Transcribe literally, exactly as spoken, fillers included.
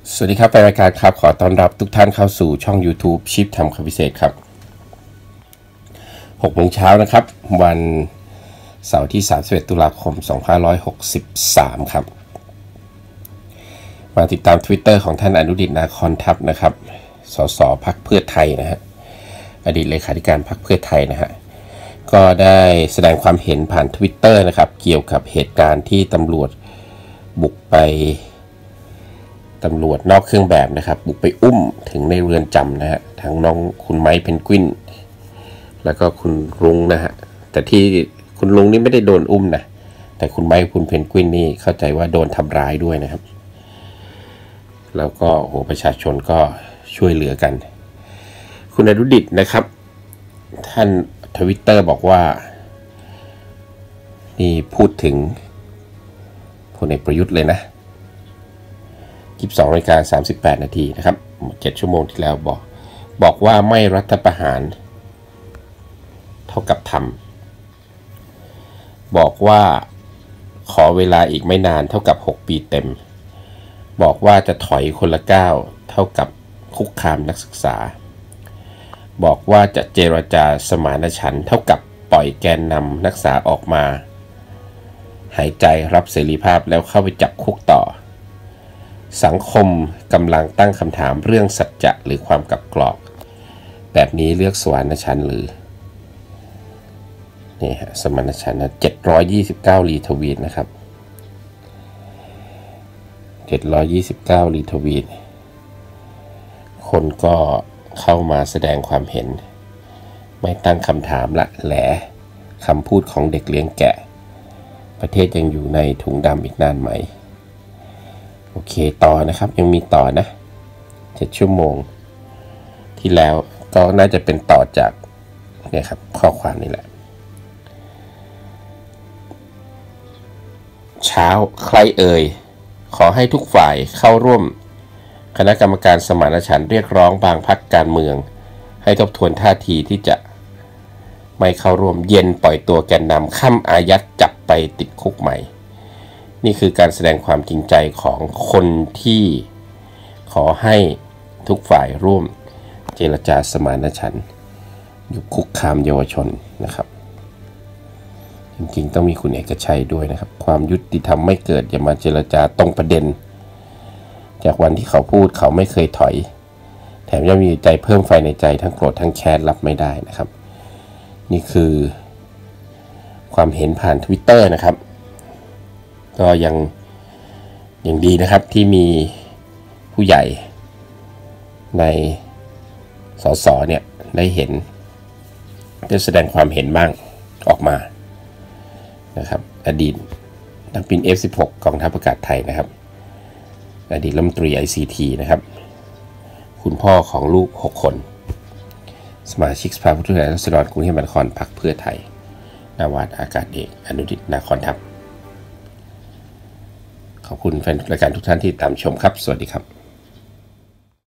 สวัสดีครับแฟนรายการครับขอต้อนรับทุกท่านเข้าสู่ช่อง YouTube ชิปทำคำพิเศษครับหกโมงเช้านะครับวันเสาร์ที่สามสิบเอ็ดตุลาคมสองพันห้าร้อยหกสิบสามครับมาติดตาม Twitter ของท่านอนุดิษฐ์นาคอนทัพนะครับสสพรรคเพื่อไทยนะฮะอดีตเลขาธิการพรรคเพื่อไทยนะฮะก็ได้แสดงความเห็นผ่าน Twitter นะครับเกี่ยวกับเหตุการณ์ที่ตำรวจบุกไปตำรวจนอกเครื่องแบบนะครับบุกไปอุ้มถึงในเรือนจำนะฮะทั้งน้องคุณไม้เพนกวินแล้วก็คุณลุงนะฮะแต่ที่คุณลุงนี่ไม่ได้โดนอุ้มนะแต่คุณไม้คุณเพนกวินนี่เข้าใจว่าโดนทำร้ายด้วยนะครับแล้วก็โหประชาชนก็ช่วยเหลือกันคุณอนุดิษฐ์นะครับท่านทวิตเตอร์บอกว่านี่พูดถึงพลเอกประยุทธ์เลยนะยี่สิบสองนาฬิกาสามสิบแปดนาทีนะครับเจ็ดชั่วโมงที่แล้วบอกบอกว่าไม่รัฐประหารเท่ากับทำบอกว่าขอเวลาอีกไม่นานเท่ากับหกปีเต็มบอกว่าจะถอยคนละก้าวเท่ากับคุกคามนักศึกษาบอกว่าจะเจรจาสมานฉันท์เท่ากับปล่อยแกนนำนักศึกษาออกมาหายใจรับเสรีภาพแล้วเข้าไปจับคุกต่อสังคมกำลังตั้งคำถามเรื่องสัจจะหรือความกับกรอกแบบนี้เลือกสมานฉันท์หรือนี่ฮะสมานฉันท์นะเจ็ดร้อยยี่สิบเก้ารีทวีตนะครับเจ็ดร้อยยี่สิบเก้ารีทวีตคนก็เข้ามาแสดงความเห็นไม่ตั้งคำถามละแหละคำพูดของเด็กเลี้ยงแกะประเทศยังอยู่ในถุงดำอีกนานไหมโอเคต่อนะครับยังมีต่อนะเจ็ดชั่วโมงที่แล้วก็น่าจะเป็นต่อจากเนี่ยครับข้อความนี่แหละเช้าใครเอ่ยขอให้ทุกฝ่ายเข้าร่วมคณะกรรมการสมานฉันท์เรียกร้องบางพรรคการเมืองให้ทบทวนท่าทีที่จะไม่เข้าร่วมเย็นปล่อยตัวแกนนำค่ำอายัดจับไปติดคุกใหม่นี่คือการแสดงความจริงใจของคนที่ขอให้ทุกฝ่ายร่วมเจรจาสมานฉันท์หยุดคุกคามเยาวชนนะครับจริงๆต้องมีคุณเอกชัยด้วยนะครับความยุติธรรมไม่เกิดอย่ามาเจรจาตรงประเด็นจากวันที่เขาพูดเขาไม่เคยถอยแถมยังมีใจเพิ่มไฟในใจทั้งโกรธทั้งแค้นรับไม่ได้นะครับนี่คือความเห็นผ่าน Twitter นะครับก็ยังยังดีนะครับที่มีผู้ใหญ่ในสสเนี่ยได้เห็นได้แสดงความเห็นบ้างออกมานะครับอดีตนักบิน เอฟ สิบหก กองทัพอากาศไทยนะครับอดีตรัฐมนตรี ไอ ซี ที นะครับคุณพ่อของลูกหกคนสมาชิกสภาผู้แทนราษฎรกรุงเทพมหานครพรรคเพื่อไทยนาวาอากาศเอกอนุดิษฐ์นาคอนทัพขอบคุณแฟนรายการทุกท่านที่ตามชมครับสวัสดีครับ